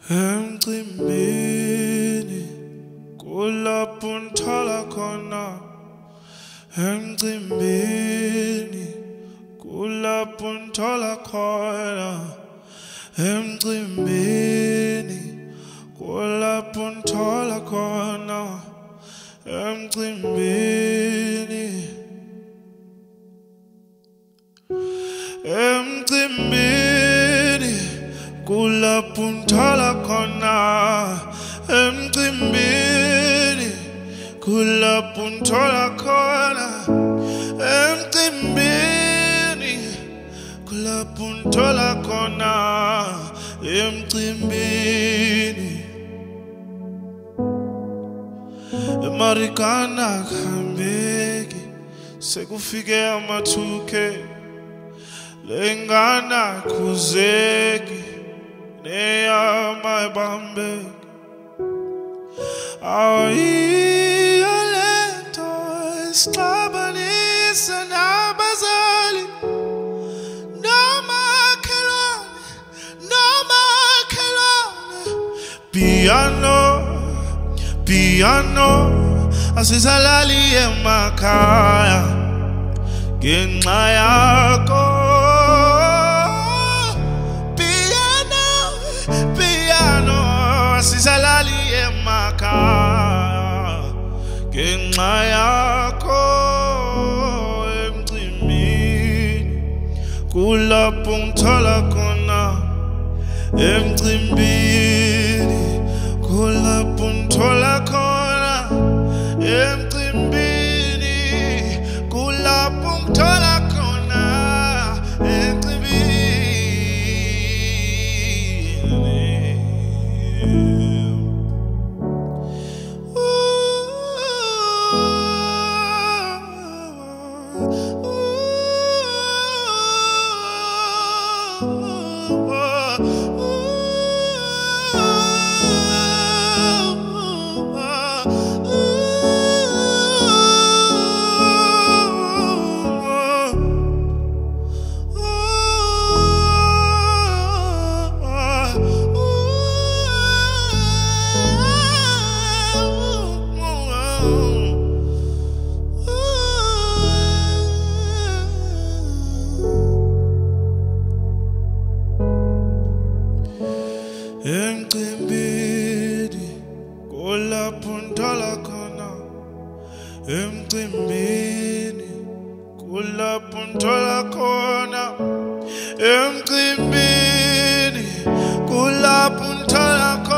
emcimbini kulapho nthola khona, emcimbini kulapho nthola khona, emcimbini kulapho nthola khona, emcimbini, emcimbini kulapho nthola khona, emcimbini kulapho nthola khona, emcimbini kulapho nthola khona, emcimbini. Emarikana khambeki sekufike amathuke, lengana khuzeki neyama ebambeki. Ayiyo lento esixabanisa nabazali, nomakhelwane. Piano asisalali emakhaya ngenxa yakho. Piano asisalali emakhaya ngenxa yakho. Emcimbini kulapho ngithola khona, emcimbini kulapho ngithola khona, emcimbini kulapho ngithola khona, emcimbini. Emcimbini kulapho nthola khona, emcimbini kulapho nthola khona, emcimbini kulapho nthola khona.